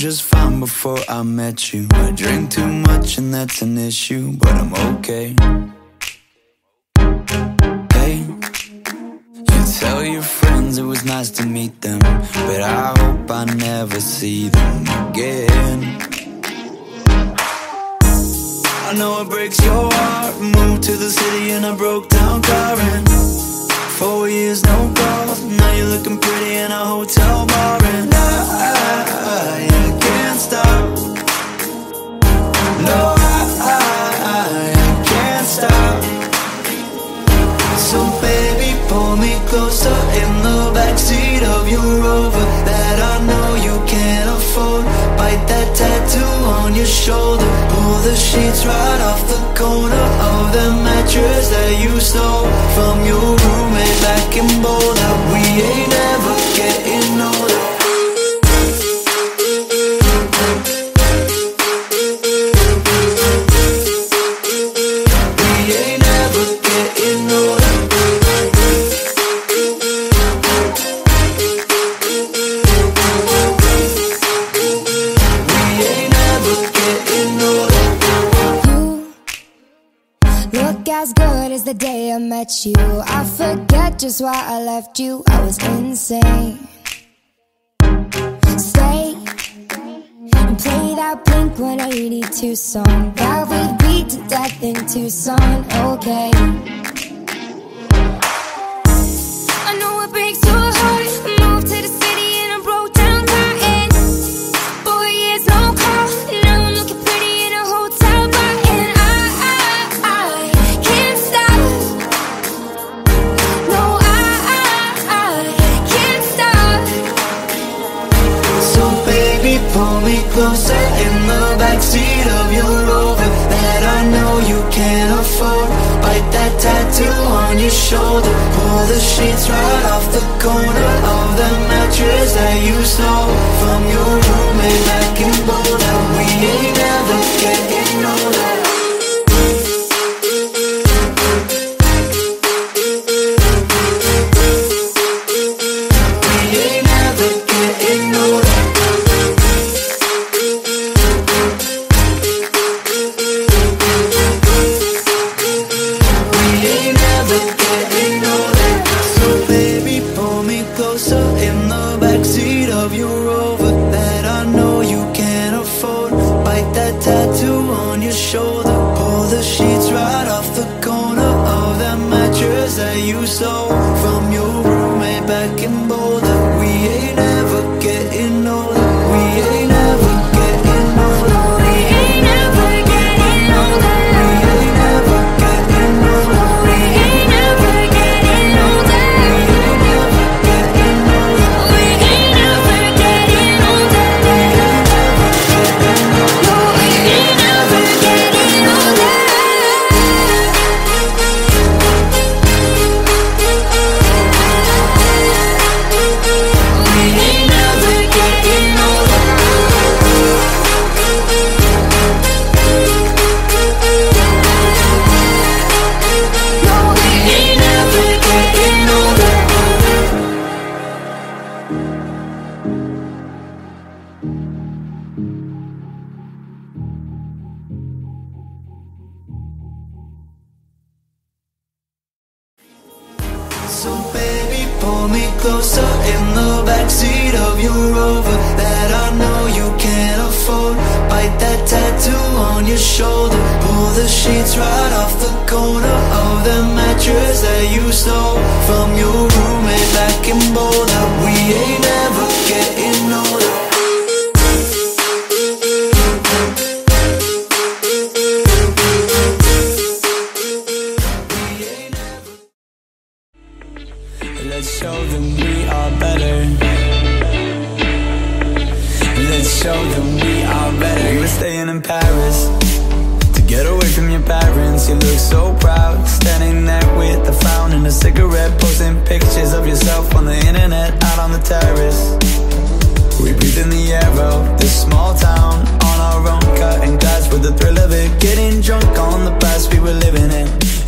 just fine before I met you. I drink too much and that's an issue, but I'm okay. Hey, you tell your friends it was nice to meet them, but I hope I never see them again. I know it breaks your heart. Moved to the city in a broke down car, and 4 years no calls. Now you're looking pretty in a hotel bar, and I can't stop. No, I can't stop. So baby, pull me closer in the backseat of your Rover that I know you can't afford. Bite that tattoo on your shoulder. Pull the sheets right off the corner of the mattress that you stole from your roommate back in Boulder. We ain't ever getting older. As good as the day I met you, I forget just why I left you. I was insane. Stay and play that Blink-182 song that we beat to death in Tucson. Okay, I know it breaks your heart. Moved to the city and I broke down crying. 4 years no call. Now I'm looking pretty in a hotel bar, and I can't stop. No, I can't stop. So baby, pull me closer in the backseat of your Rover that I know you can't afford. Bite that tattoo on your shoulder. Pull the sheets right off the corner of the mattress that you stole from your roommate back in Boulder. We ain't ever getting older. You stole from your roommate back in Boulder. We ain't ever getting older. We ain't ever getting older. We ain't ever getting older. We ain't ever getting older. We ain't ever getting older. We ain't ever getting older. We ain't ever getting older. We ain't ever getting older. So baby, pull me closer in the backseat of your Rover that I know you can't afford. Bite that tattoo on your shoulder. Pull the sheets right off the corner of the mattress that you stole from your roommate back in Boulder. We ain't ever getting older. Let's show them we are better. Let's show them we are better. You were staying in Paris to get away from your parents. You look so proud, standing there with a frown and a cigarette, posting pictures of yourself on the internet, out on the terrace. We breathe in the air of this small town on our own, cutting glass with the thrill of it, getting drunk on the past we were living in.